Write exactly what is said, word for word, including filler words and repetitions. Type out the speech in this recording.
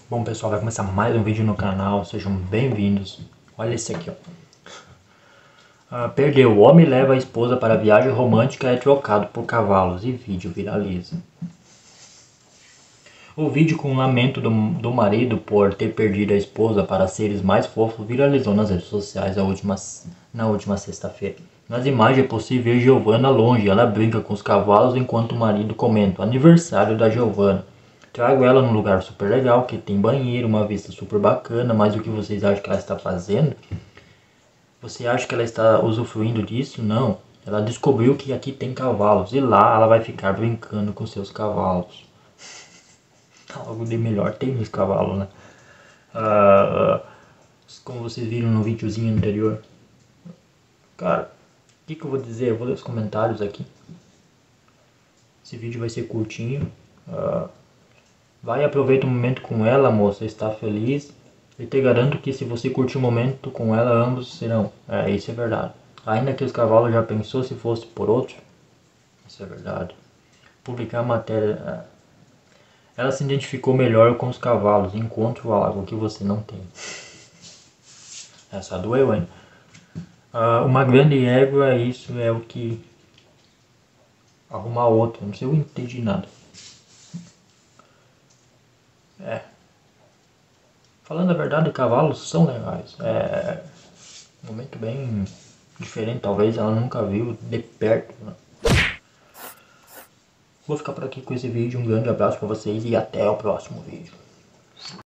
Bom pessoal, vai começar mais um vídeo no canal, sejam bem-vindos. Olha esse aqui, ó. Ah, perdeu, o homem leva a esposa para a viagem romântica e é trocado por cavalos e vídeo viraliza. O vídeo com o lamento do, do marido por ter perdido a esposa para seres mais fofos viralizou nas redes sociais a última, na última sexta-feira. Nas imagens é possível ver Giovanna longe, ela brinca com os cavalos enquanto o marido comenta: aniversário da Giovanna. Trago ela num lugar super legal, que tem banheiro, uma vista super bacana, mas o que vocês acham que ela está fazendo? Você acha que ela está usufruindo disso? Não. Ela descobriu que aqui tem cavalos e lá ela vai ficar brincando com seus cavalos. Algo de melhor tem nos cavalos, né? Ah, como vocês viram no videozinho anterior. Cara, o que, que eu vou dizer? Eu vou ler os comentários aqui. Esse vídeo vai ser curtinho. Ah, vai e aproveita o momento com ela, moça. Está feliz. E te garanto que se você curtir o momento com ela, ambos serão. É, isso é verdade. Ainda que os cavalos já pensou se fosse por outro. Isso é verdade. Publicar a matéria. Ela se identificou melhor com os cavalos. Encontre algo que você não tem. Essa doeu, hein? Uh, uma grande égua, isso é o que arrumar outra. Não sei, eu não entendi nada. É. Falando a verdade, cavalos são legais. É um momento bem diferente, talvez ela nunca viu de perto, né? Vou ficar por aqui com esse vídeo. Um grande abraço para vocês e até o próximo vídeo.